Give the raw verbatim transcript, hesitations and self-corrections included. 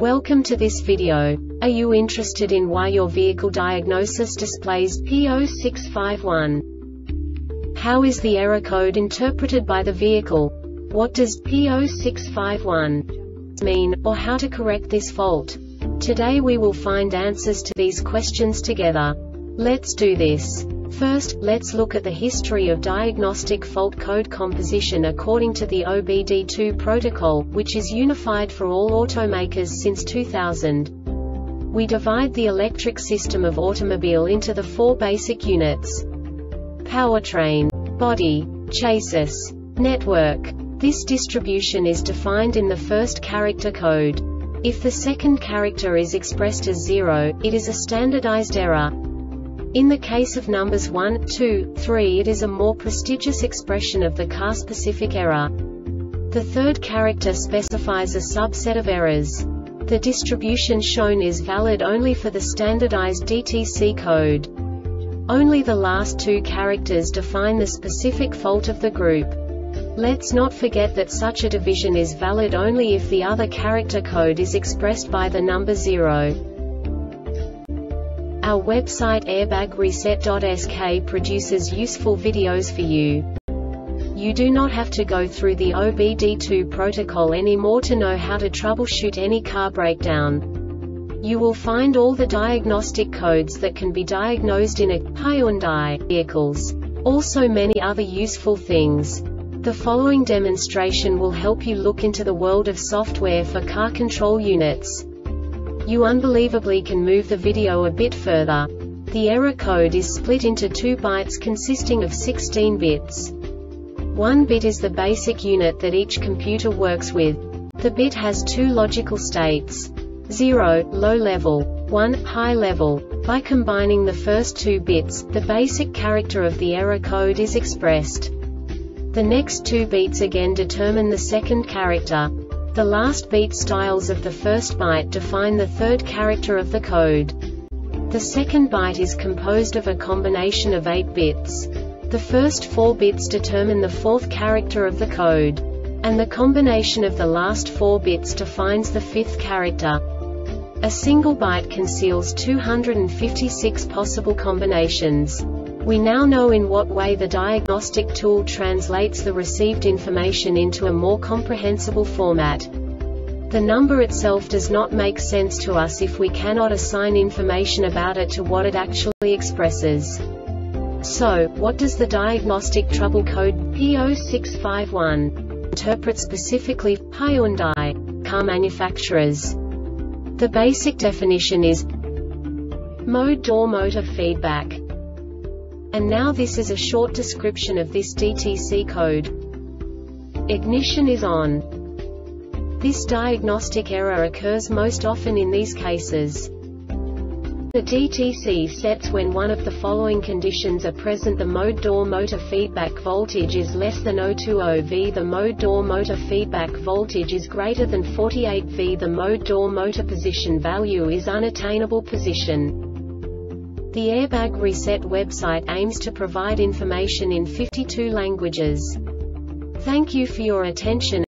Welcome to this video. Are you interested in why your vehicle diagnosis displays P zero six five one? How is the error code interpreted by the vehicle? What does P zero six five one mean, or how to correct this fault? Today we will find answers to these questions together. Let's do this. First, let's look at the history of diagnostic fault code composition according to the O B D two protocol, which is unified for all automakers since two thousand. We divide the electric system of automobile into the four basic units: powertrain, body, chassis, network. This distribution is defined in the first character code. If the second character is expressed as zero, it is a standardized error. In the case of numbers one, two, three, it is a more prestigious expression of the car-specific error. The third character specifies a subset of errors. The distribution shown is valid only for the standardized D T C code. Only the last two characters define the specific fault of the group. Let's not forget that such a division is valid only if the other character code is expressed by the number zero. Our website airbag reset dot S K produces useful videos for you. You do not have to go through the O B D two protocol anymore to know how to troubleshoot any car breakdown. You will find all the diagnostic codes that can be diagnosed in a Hyundai vehicles. Also many other useful things. The following demonstration will help you look into the world of software for car control units. You unbelievably can move the video a bit further. The error code is split into two bytes consisting of sixteen bits. One bit is the basic unit that each computer works with. The bit has two logical states: zero, low level, one, high level. By combining the first two bits, the basic character of the error code is expressed. The next two bits again determine the second character. The last beat styles of the first byte define the third character of the code. The second byte is composed of a combination of eight bits. The first four bits determine the fourth character of the code. And the combination of the last four bits defines the fifth character. A single byte conceals two hundred fifty-six possible combinations. We now know in what way the diagnostic tool translates the received information into a more comprehensible format. The number itself does not make sense to us if we cannot assign information about it to what it actually expresses. So, what does the diagnostic trouble code P zero six five one interpret specifically for Hyundai car manufacturers? The basic definition is mode door motor feedback. And now this is a short description of this D T C code. Ignition is on. This diagnostic error occurs most often in these cases. The D T C sets when one of the following conditions are present: the mode door motor feedback voltage is less than zero point two zero volts, the mode door motor feedback voltage is greater than forty-eight volts, the mode door motor position value is unattainable position. The Airbag Reset website aims to provide information in fifty-two languages. Thank you for your attention.